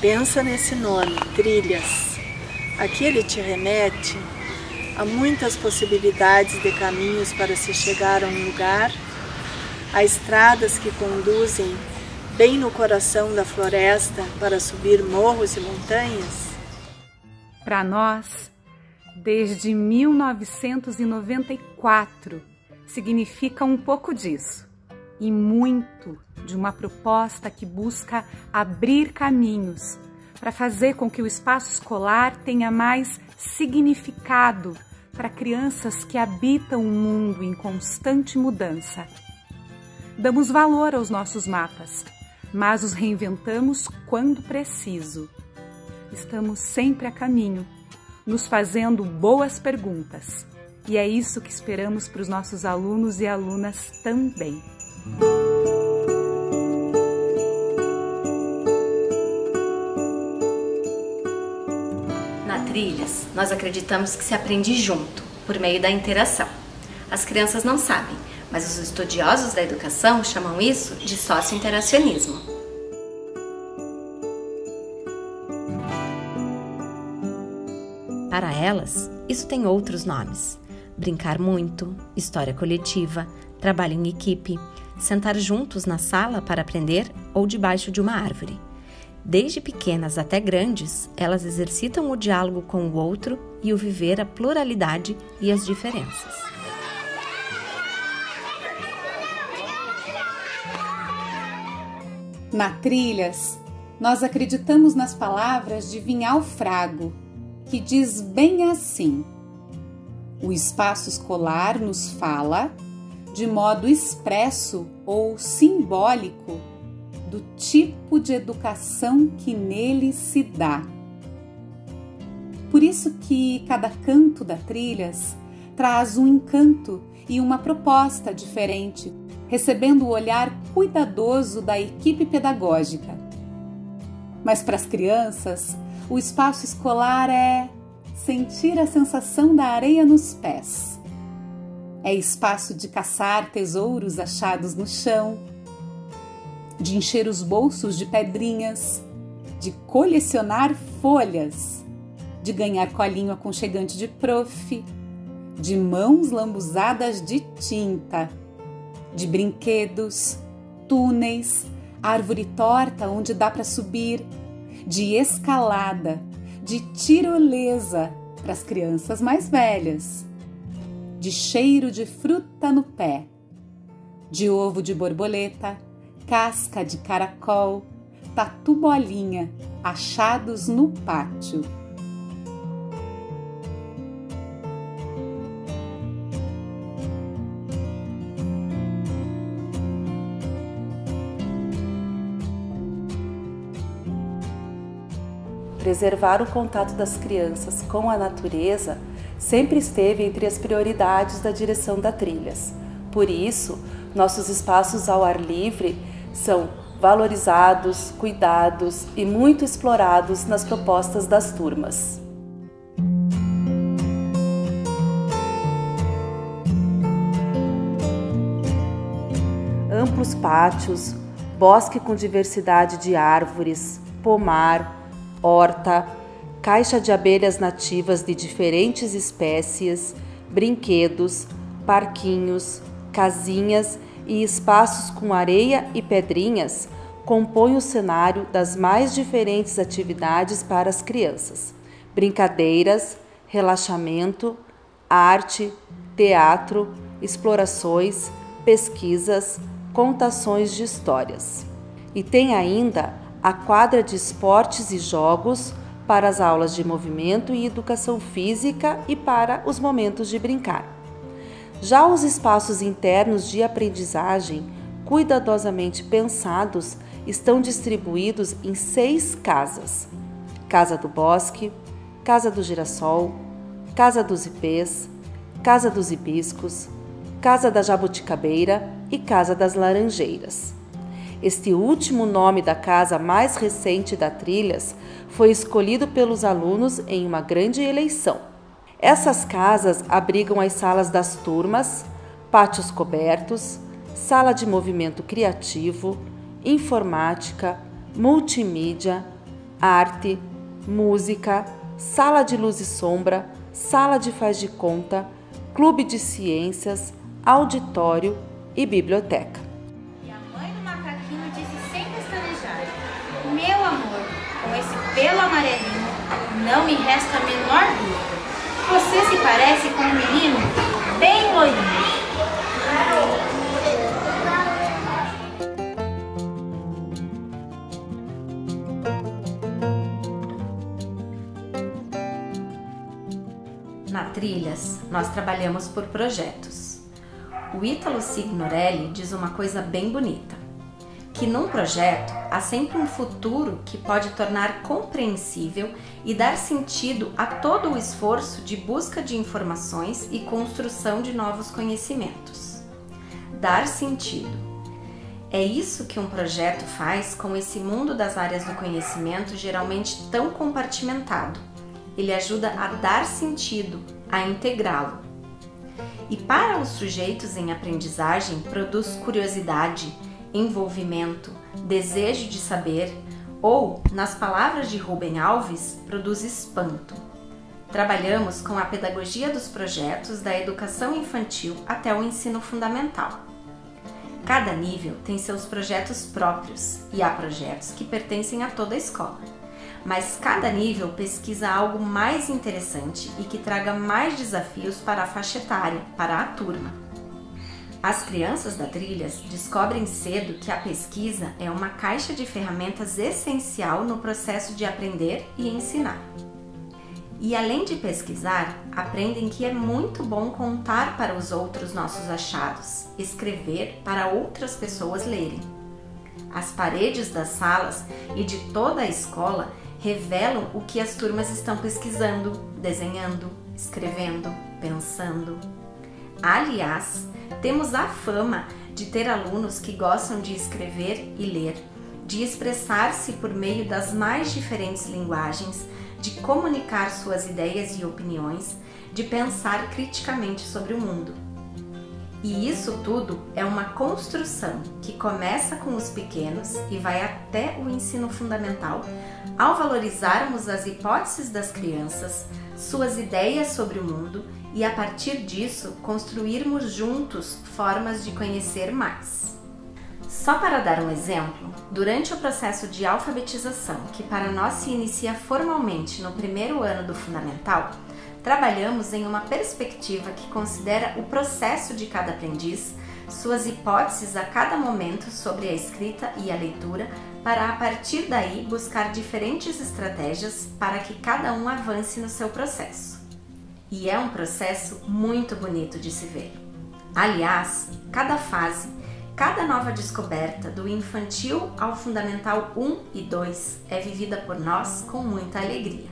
Pensa nesse nome, Trilhas. Aqui ele te remete a muitas possibilidades de caminhos para se chegar a um lugar, a estradas que conduzem bem no coração da floresta para subir morros e montanhas. Para nós, desde 1994, significa um pouco disso e muito de uma proposta que busca abrir caminhos para fazer com que o espaço escolar tenha mais significado para crianças que habitam um mundo em constante mudança. Damos valor aos nossos mapas, mas os reinventamos quando preciso. Estamos sempre a caminho, nos fazendo boas perguntas. E é isso que esperamos para os nossos alunos e alunas também. Na Trilhas, nós acreditamos que se aprende junto, por meio da interação. As crianças não sabem, mas os estudiosos da educação chamam isso de socio-interacionismo. Para elas, isso tem outros nomes: brincar muito, história coletiva, trabalho em equipe, sentar juntos na sala para aprender ou debaixo de uma árvore. Desde pequenas até grandes, elas exercitam o diálogo com o outro e o viver a pluralidade e as diferenças. Na Trilhas, nós acreditamos nas palavras de Vinhal Frago, que diz bem assim: o espaço escolar nos fala, de modo expresso ou simbólico, do tipo de educação que nele se dá. Por isso que cada canto da Trilhas traz um encanto e uma proposta diferente, recebendo o olhar cuidadoso da equipe pedagógica. Mas para as crianças, o espaço escolar é sentir a sensação da areia nos pés. É espaço de caçar tesouros achados no chão, de encher os bolsos de pedrinhas, de colecionar folhas, de ganhar colinho aconchegante de prof, de mãos lambuzadas de tinta, de brinquedos, túneis, árvore torta onde dá para subir, de escalada, de tirolesa para as crianças mais velhas, de cheiro de fruta no pé, de ovo de borboleta, casca de caracol, tatu bolinha, achados no pátio. Preservar o contato das crianças com a natureza sempre esteve entre as prioridades da direção da Trilhas. Por isso, nossos espaços ao ar livre são valorizados, cuidados e muito explorados nas propostas das turmas. Amplos pátios, bosque com diversidade de árvores, pomar, horta, caixa de abelhas nativas de diferentes espécies, brinquedos, parquinhos, casinhas e espaços com areia e pedrinhas compõem o cenário das mais diferentes atividades para as crianças: brincadeiras, relaxamento, arte, teatro, explorações, pesquisas, contações de histórias. E tem ainda a quadra de esportes e jogos para as aulas de movimento e educação física e para os momentos de brincar. Já os espaços internos de aprendizagem, cuidadosamente pensados, estão distribuídos em 6 casas: Casa do Bosque, Casa do Girassol, Casa dos Ipês, Casa dos Hibiscos, Casa da Jabuticabeira e Casa das Laranjeiras. Este último nome da casa mais recente da Trilhas foi escolhido pelos alunos em uma grande eleição. Essas casas abrigam as salas das turmas, pátios cobertos, sala de movimento criativo, informática, multimídia, arte, música, sala de luz e sombra, sala de faz de conta, clube de ciências, auditório e biblioteca. E a mãe do macaquinho disse sem pestanejar: meu amor, com esse pelo amarelinho, não me resta a menor dúvida. Você se parece com um menino bem loirinho. Na Trilhas, nós trabalhamos por projetos. O Ítalo Signorelli diz uma coisa bem bonita, que num projeto há sempre um futuro que pode tornar compreensível e dar sentido a todo o esforço de busca de informações e construção de novos conhecimentos. Dar sentido. É isso que um projeto faz com esse mundo das áreas do conhecimento geralmente tão compartimentado. Ele ajuda a dar sentido, a integrá-lo. E para os sujeitos em aprendizagem, produz curiosidade, envolvimento, desejo de saber ou, nas palavras de Rubem Alves, produz espanto. Trabalhamos com a pedagogia dos projetos da educação infantil até o ensino fundamental. Cada nível tem seus projetos próprios e há projetos que pertencem a toda a escola. Mas cada nível pesquisa algo mais interessante e que traga mais desafios para a faixa etária, para a turma. As crianças da Trilhas descobrem cedo que a pesquisa é uma caixa de ferramentas essencial no processo de aprender e ensinar. E além de pesquisar, aprendem que é muito bom contar para os outros nossos achados, escrever para outras pessoas lerem. As paredes das salas e de toda a escola revelam o que as turmas estão pesquisando, desenhando, escrevendo, pensando. Aliás, temos a fama de ter alunos que gostam de escrever e ler, de expressar-se por meio das mais diferentes linguagens, de comunicar suas ideias e opiniões, de pensar criticamente sobre o mundo. E isso tudo é uma construção que começa com os pequenos e vai até o ensino fundamental, ao valorizarmos as hipóteses das crianças, suas ideias sobre o mundo e, a partir disso, construirmos juntos formas de conhecer mais. Só para dar um exemplo, durante o processo de alfabetização, que para nós se inicia formalmente no primeiro ano do fundamental, trabalhamos em uma perspectiva que considera o processo de cada aprendiz, suas hipóteses a cada momento sobre a escrita e a leitura, para a partir daí buscar diferentes estratégias para que cada um avance no seu processo. E é um processo muito bonito de se ver. Aliás, cada fase, cada nova descoberta, do infantil ao fundamental 1 e 2, é vivida por nós com muita alegria.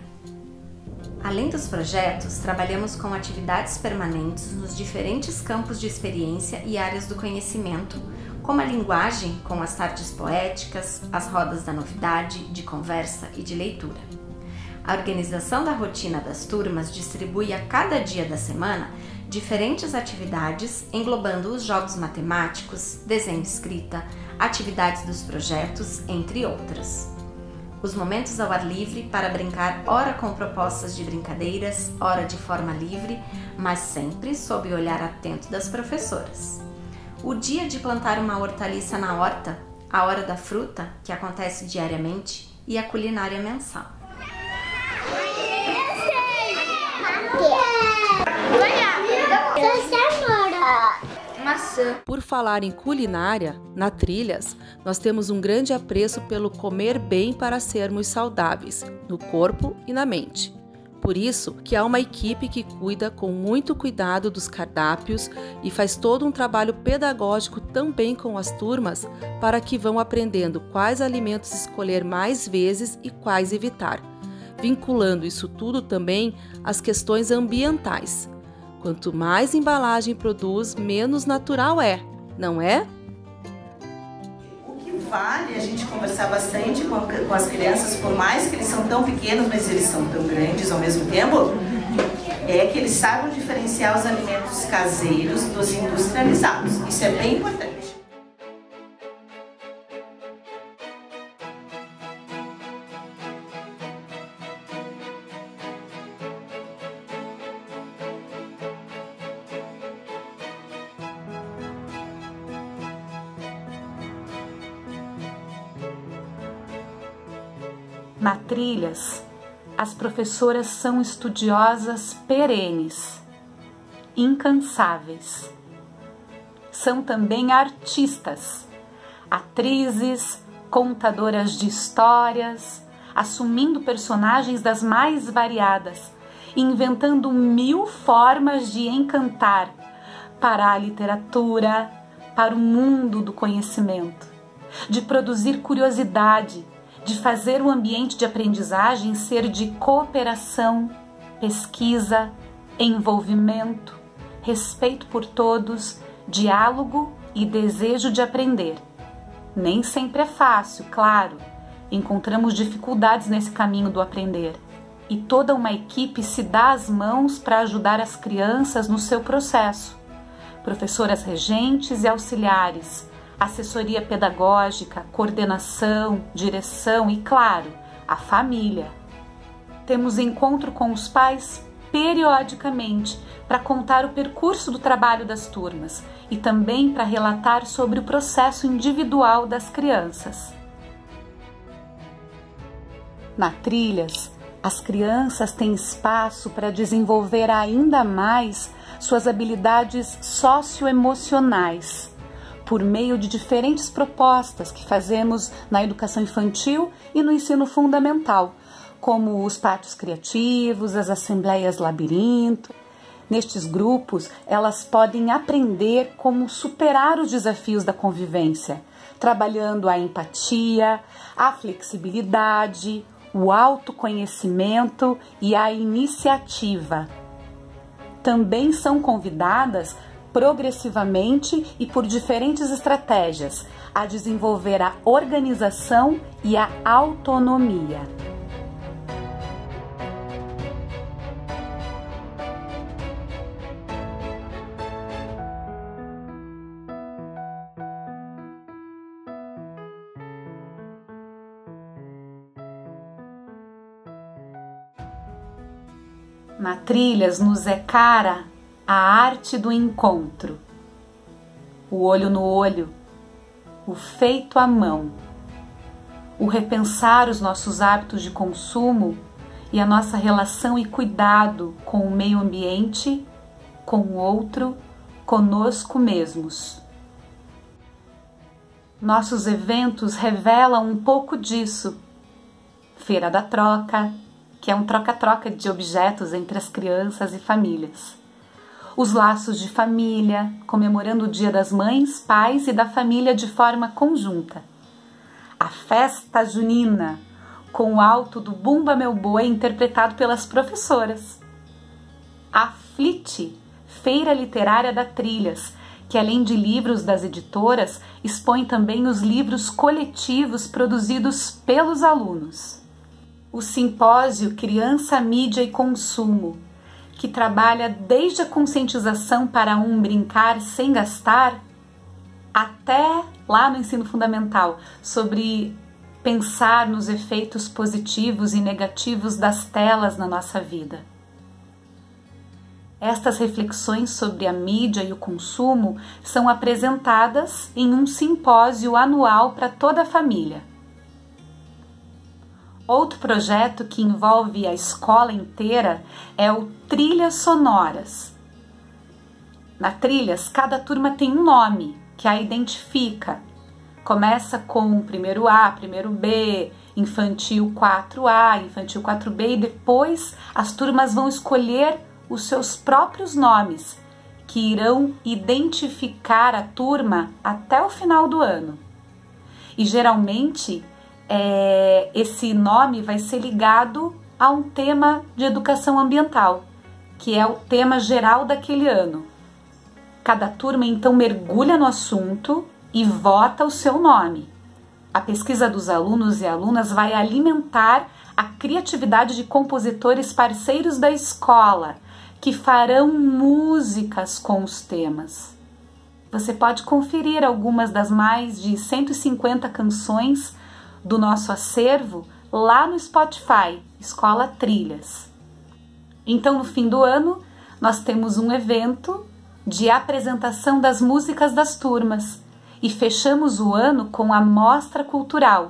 Além dos projetos, trabalhamos com atividades permanentes nos diferentes campos de experiência e áreas do conhecimento, como a linguagem com as tardes poéticas, as rodas da novidade, de conversa e de leitura. A organização da rotina das turmas distribui a cada dia da semana diferentes atividades, englobando os jogos matemáticos, desenho e escrita, atividades dos projetos, entre outras. Os momentos ao ar livre para brincar, ora com propostas de brincadeiras, ora de forma livre, mas sempre sob o olhar atento das professoras. O dia de plantar uma hortaliça na horta, a hora da fruta, que acontece diariamente, e a culinária mensal. Maçã. Por falar em culinária, na Trilhas, nós temos um grande apreço pelo comer bem para sermos saudáveis, no corpo e na mente. Por isso que há uma equipe que cuida com muito cuidado dos cardápios e faz todo um trabalho pedagógico também com as turmas para que vão aprendendo quais alimentos escolher mais vezes e quais evitar, vinculando isso tudo também às questões ambientais. Quanto mais embalagem produz, menos natural é, não é? O que vale a gente conversar bastante com as crianças, por mais que eles são tão pequenos, mas eles são tão grandes ao mesmo tempo, é que eles saibam diferenciar os alimentos caseiros dos industrializados. Isso é bem importante. Na Trilhas, as professoras são estudiosas perenes, incansáveis. São também artistas, atrizes, contadoras de histórias, assumindo personagens das mais variadas, inventando 1000 formas de encantar para a literatura, para o mundo do conhecimento, de produzir curiosidade, de fazer o ambiente de aprendizagem ser de cooperação, pesquisa, envolvimento, respeito por todos, diálogo e desejo de aprender. Nem sempre é fácil, claro. Encontramos dificuldades nesse caminho do aprender. E toda uma equipe se dá as mãos para ajudar as crianças no seu processo. Professoras regentes e auxiliares, assessoria pedagógica, coordenação, direção e, claro, a família. Temos encontro com os pais periodicamente para contar o percurso do trabalho das turmas e também para relatar sobre o processo individual das crianças. Na Trilhas, as crianças têm espaço para desenvolver ainda mais suas habilidades socioemocionais, por meio de diferentes propostas que fazemos na educação infantil e no ensino fundamental, como os pátios criativos, as assembleias labirinto. Nestes grupos, elas podem aprender como superar os desafios da convivência, trabalhando a empatia, a flexibilidade, o autoconhecimento e a iniciativa. Também são convidadas progressivamente e por diferentes estratégias a desenvolver a organização e a autonomia. Na Trilhas nos é cara a arte do encontro, o olho no olho, o feito à mão, o repensar os nossos hábitos de consumo e a nossa relação e cuidado com o meio ambiente, com o outro, conosco mesmos. Nossos eventos revelam um pouco disso. Feira da Troca, que é um troca-troca de objetos entre as crianças e famílias. Os laços de família, comemorando o Dia das Mães, Pais e da família de forma conjunta. A festa junina, com o alto do Bumba Meu Boi interpretado pelas professoras. A FLIT, Feira Literária da Trilhas, que além de livros das editoras, expõe também os livros coletivos produzidos pelos alunos. O simpósio Criança, Mídia e Consumo, que trabalha desde a conscientização para um brincar sem gastar, até lá no ensino fundamental, sobre pensar nos efeitos positivos e negativos das telas na nossa vida. Estas reflexões sobre a mídia e o consumo são apresentadas em um simpósio anual para toda a família. Outro projeto que envolve a escola inteira é o Trilhas Sonoras. Na Trilhas, cada turma tem um nome que a identifica. Começa com o primeiro A, primeiro B, infantil 4A, infantil 4B e depois as turmas vão escolher os seus próprios nomes, que irão identificar a turma até o final do ano. E geralmente esse nome vai ser ligado a um tema de educação ambiental, que é o tema geral daquele ano. Cada turma então mergulha no assunto e vota o seu nome. A pesquisa dos alunos e alunas vai alimentar a criatividade de compositores parceiros da escola, que farão músicas com os temas. Você pode conferir algumas das mais de 150 canções do nosso acervo lá no Spotify, Escola Trilhas. Então, no fim do ano, nós temos um evento de apresentação das músicas das turmas e fechamos o ano com a Mostra Cultural,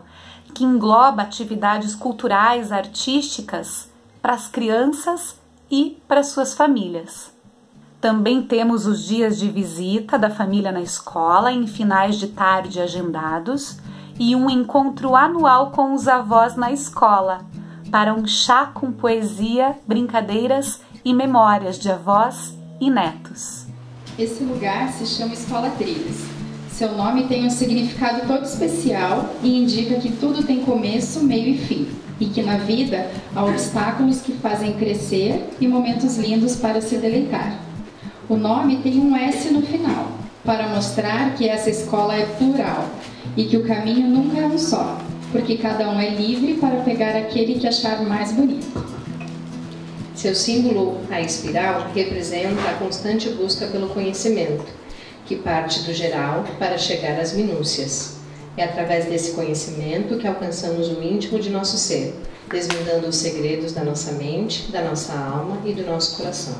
que engloba atividades culturais, artísticas para as crianças e para suas famílias. Também temos os dias de visita da família na escola, em finais de tarde agendados, e um encontro anual com os avós na escola, para um chá com poesia, brincadeiras e memórias de avós e netos. Esse lugar se chama Escola Trilhas. Seu nome tem um significado todo especial e indica que tudo tem começo, meio e fim, e que na vida há obstáculos que fazem crescer e momentos lindos para se deleitar. O nome tem um S no final, para mostrar que essa escola é plural e que o caminho nunca é um só, porque cada um é livre para pegar aquele que achar mais bonito. Seu símbolo, a espiral, representa a constante busca pelo conhecimento, que parte do geral para chegar às minúcias. É através desse conhecimento que alcançamos o íntimo de nosso ser, desvendando os segredos da nossa mente, da nossa alma e do nosso coração.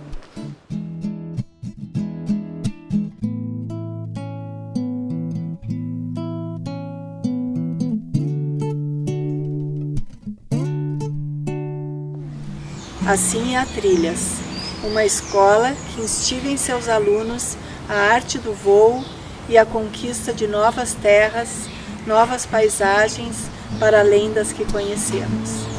Assim é a Trilhas, uma escola que instiga em seus alunos a arte do voo e a conquista de novas terras, novas paisagens para além das que conhecemos.